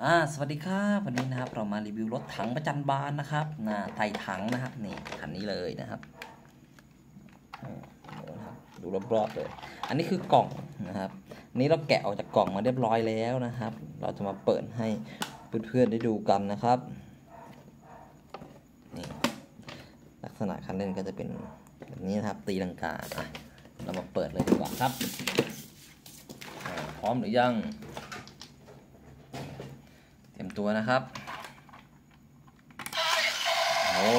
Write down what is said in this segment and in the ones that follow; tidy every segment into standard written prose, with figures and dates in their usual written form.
สวัสดีครับวันนี้นะครับเรามารีวิวรถถังประจันบานนะครับไต่ถังนะครับนี่คันนี้เลยนะครับดูรอบๆเลยอันนี้คือกล่องนะครับนี้เราแกะออกจากกล่องมาเรียบร้อยแล้วนะครับ เราจะมาเปิดให้เพื่อนๆได้ดูกันนะครับนี่ลักษณะคันเล่นก็จะเป็นแบบนี้นะครับตีลังกาเรามาเปิดเลยดีกว่าครับพร้อมหรือยังเตรียมตัวนะครับโอ้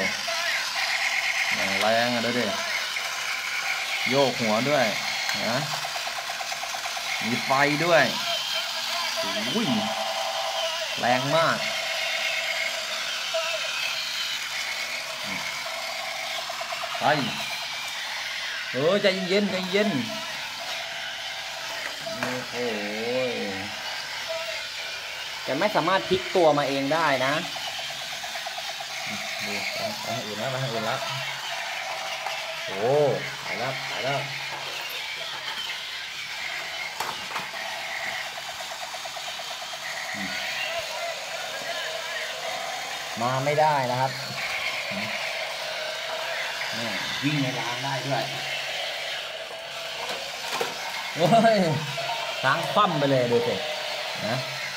อย่างแรงอ่ะดูดิโยกหัวด้วยนะมีไฟด้วยอุ้ยแรงมากไปใจเย็นใจเย็นโอ้โหแต่ไม่สามารถพลิกตัวมาเองได้นะดูไปทางอื่นแล้วไปทางอื่นแล้วโอ้ไปแล้วไปแล้วมาไม่ได้นะครับวิ่งในรางได้ด้วยโอ้ยทางคว่ำไปเลยดูสินะ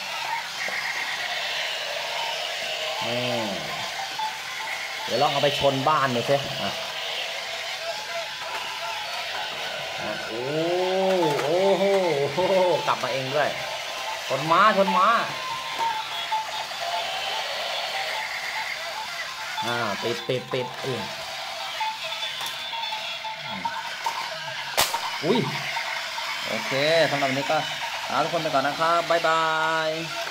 เดี๋ยวลองเอาไปชนบ้านดูสิโอ้โหกลับมาเองด้วยชนม้าติดอุ้ยโอเคสำหรับวันนี้ก็ลาทุกคนไปก่อนนะครับบ๊ายบาย